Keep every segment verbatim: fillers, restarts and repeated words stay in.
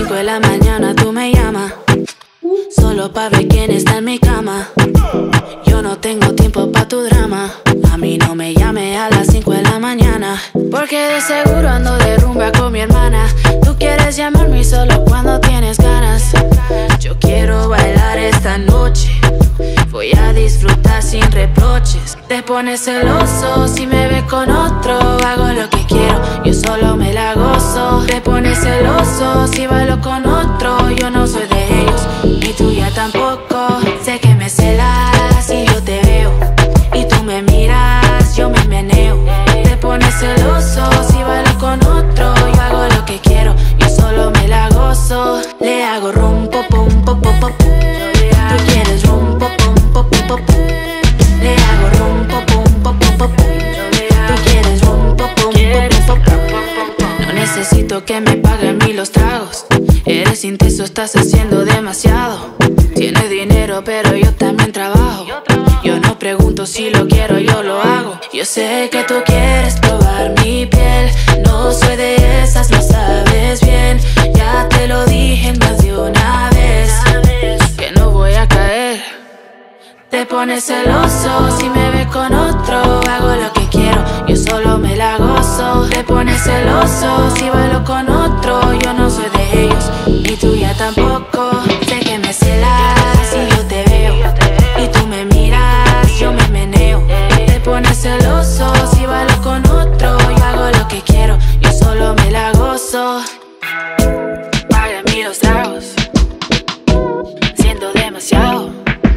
cinco de la mañana tú me llamas, solo pa' ver quién está en mi cama. Yo no tengo tiempo pa' tu drama. A mí no me llame a las cinco de la mañana, porque de seguro ando de rumba con mi hermana. Tú quieres llamarme solo cuando tienes ganas. Yo quiero bailar esta noche, voy a disfrutar sin reproches. Te pones celoso si me ves con otro. Hago lo que quiero, yo solo me la gozo. Te pones celoso si bailo con otro. Yo no soy de ellos, ni tuya tampoco. Sé que me celas si yo te veo y tú me miras, yo me meneo. Te pones celoso si bailo con otro. Yo hago lo que quiero, yo solo me la gozo. Le hago rum, pop, pum, pop, pop, pop. Tú quieres rum, pop, pum, pop, pop, pop. Le hago rum, pop, pum, pop, pop, pop. Tú quieres rum, pop, pum, pop, pop. No necesito que me paguen mí los tragos. Eres intenso, estás haciendo demasiado. Tienes dinero, pero yo también trabajo. Yo no pregunto si lo quiero, yo lo hago. Yo sé que tú quieres probar mi piel. No soy de esas, lo sabes bien. Ya te lo dije más de una vez, que no voy a caer. Te pones celoso si me ves con otro. Hago lo que quiero, yo solo me la gozo. Te pones celoso si bailo con otro. Yo no soy de ellos, ni tuya tampoco. Sé que me celas si yo te veo y tú me miras, yo me meneo. Te pones celoso si bailo con otro. Yo hago lo que quiero, yo solo me la gozo. Paga mí los tragos, siendo demasiado.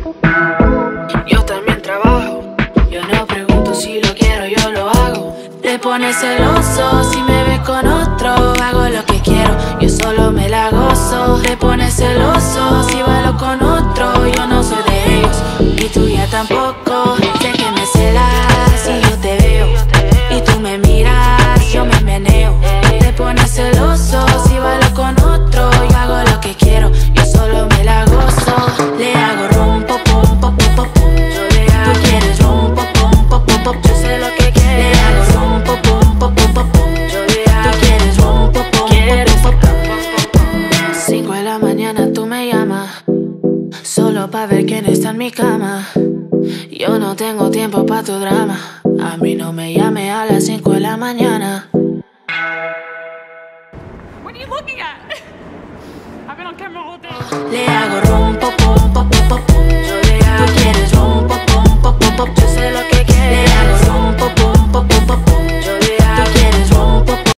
Yo también trabajo, yo no pregunto si lo quiero, yo lo hago. Te pones celoso si me ves con otro. Hago lo que quiero, yo solo me la gozo. Te pones celoso si bailo con otro. Yo no soy de ellos, ni tuya tampoco. Sé que me celas si yo te veo y tú me miras, yo me meneo. Te pones celoso si bailo con otro. Yo hago lo que quiero, yo solo me la gozo. Le hago rum, pop, pum, pop, pop, pop. Tú quieres rum, pop, pum, pop, pop, pop. Yo sé lo que quieres. Le hago rum, pop, pum, pop, pop, pop. Tú quieres rum, pop, pum, pop, pop, pop. Cinco de la mañana tú me llamas, solo pa' ver quién está en mi cama. Yo no tengo tiempo pa' tu drama. A mí no me llame a las cinco de la mañana. What are you looking at? I've been on camera all day. Le hago rum, pop, pum, pop, pop, pop.